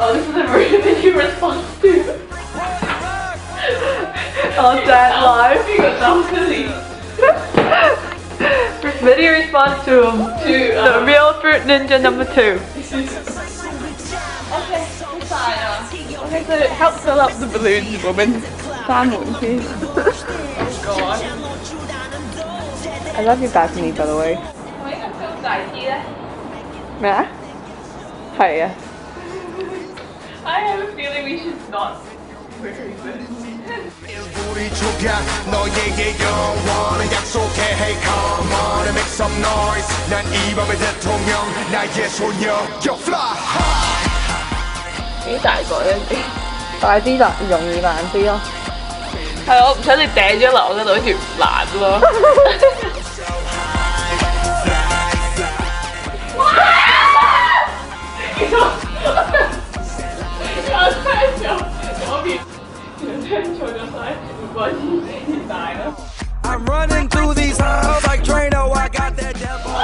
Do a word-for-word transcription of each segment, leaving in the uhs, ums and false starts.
Oh, this is a really response to. On that live. Video response to, um, to um, the Real Fruit Ninja number two. Okay, fire. Okay, so help fill up the balloons, woman. Fan please. Oh god. I love your balcony, by the way. Wait, I'm so excited. Yeah? Hi. I have a feeling we should not record this. 우리 조각 너에게 영원한 약속해 Hey come on and make some noise 난 이 밤의 대통령 나의 소녀 Yo fly high 幾大個咧？ 大啲啦，容易爛啲咯。 係我唔想你掟咗落我嗰度，跟住爛咯。我聽咗嗰邊，聽錯咗晒，唔關事大咯。 I'm running through these halls like Drano I got that devil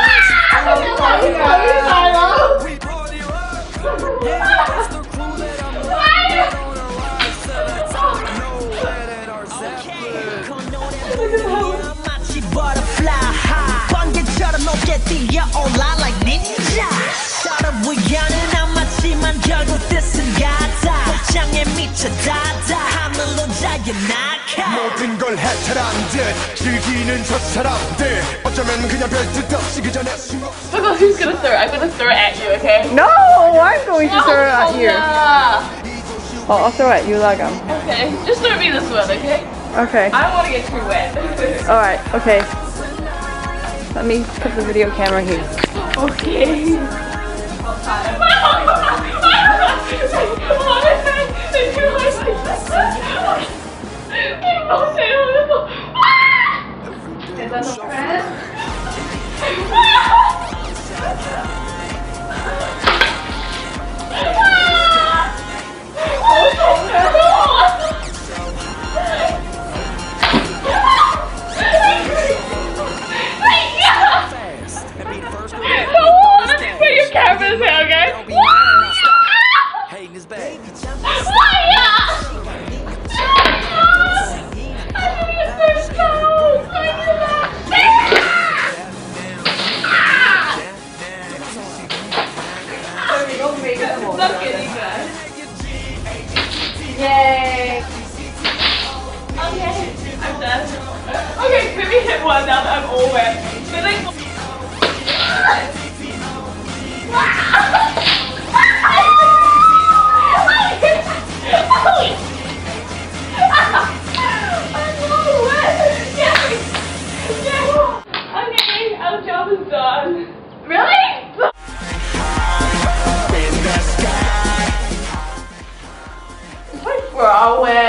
大佬。 We party rock Yeah that's the crew that I'm running on a ride So that's how we know that our Zeppelin 마치 butterfly high 번개처럼 높게 뛰어올라 like ninja 서로 위하는 않았지만 결국 뜻은 같아 복장에 미쳐 닿아 하늘로 자유 낙하 모든 걸 해탈한 듯 즐기는 저 사람들 어쩌면 그냥 별뜻 없이 그 전에 숨어 Look at who's gonna throw it. I'm gonna throw it at you, okay? No, I'm going to throw it at you. Yeah. Oh, I'll throw it at you, Lagam. Okay, just throw me this one, okay? Okay. I don't want to get too wet. Alright, okay. Let me put the video camera here. Okay. Is that the friend? Put your cameras here, okay? Yay! Okay, I'm done. Okay, let me hit one now that I'm all wet. Feeling. Okay, our job is done. Really? It's like far away.